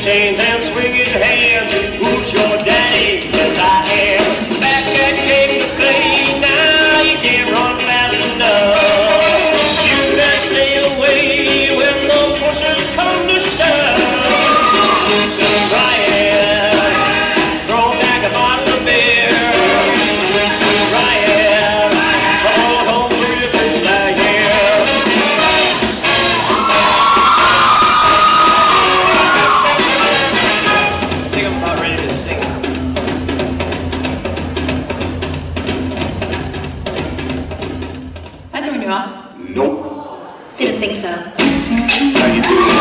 chains and swinging hands. Who's your daddy? Yes, I am. Back at Cape to play. Now you can't run fast enough. You better stay away when the pushers come to shove. Shoot some riot. Throw back a bottle of beer. Shoot some riot. All home for your boots I hear. I think I'm about ready to sing. I threw you off. Nope. Didn't think so. How you doing?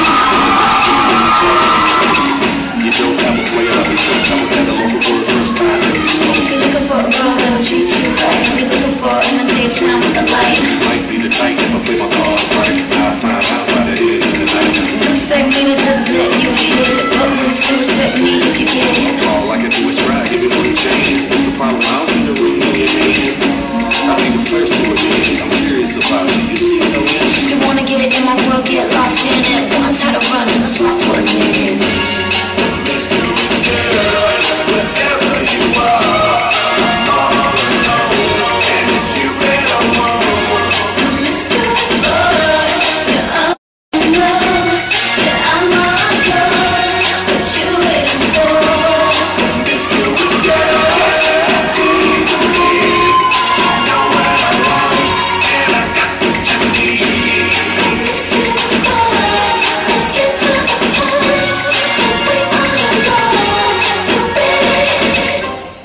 You don't have a way up. I was at the local for the first time. You're looking for a girl that'll treat you right. You're looking for in the daytime with the light. Might be the type if I play my cards right. I'll find out by the end of the night. You expect me to just let you hit it, but will you still respect me if you get it? All I can do is try, give it one change. What's the problem? I don't see the room in your head. I'll be the first to admit it. I'm curious about you. You seem so innocent. You wanna get it in my world, get lost in it. Well, I'm tired of running, let's walk for a minute. Let's do it, girl. Wherever you are. I'm all alone. And if you ever want. Promiscuous boy, yeah, I'm in love. Yeah, I'm all yours. What you waiting for? Let's do it, girl. Tease me. I know what I want. And I got what you need. Promiscuous boy, let's get to the point. Let's wait on the Lord. You ready?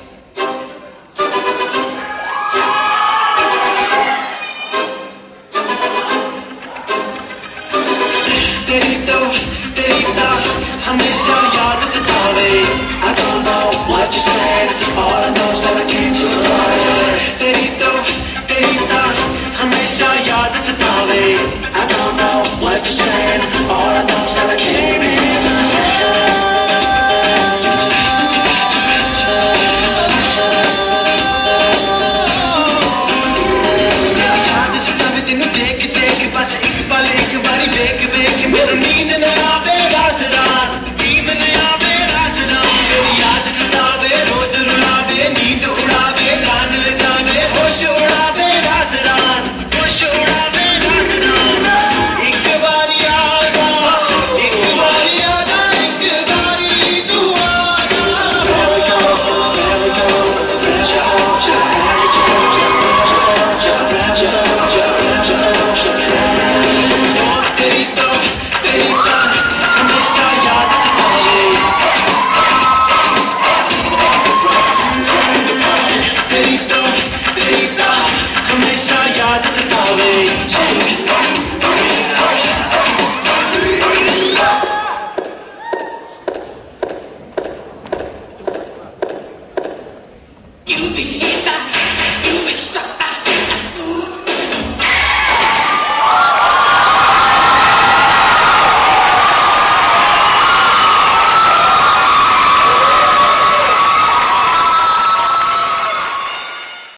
Derito, derito, हमेशा याद सतावे. I don't know what you said. All I know is that I can't survive. Derito, derito, हमेशा याद सतावे. I don't know what you said. All I know is that I can't survive. याद सतावे तेनू देख देख बस एक पल एक बारी देख देख मेरी नींद न आवे रात रात नींद न आवे रात रात मेरी याद सतावे रोज रुलावे नींद उड़ावे जान ले जावे होश उड़ावे रात रात होश उड़ावे रात रात एक बारी आजा एक बारी आजा एक बारी तू आजा Derito, derito, हमेशा याद सतावे. Derito, derito, हमेशा याद सतावे. You've been hit by, you've been struck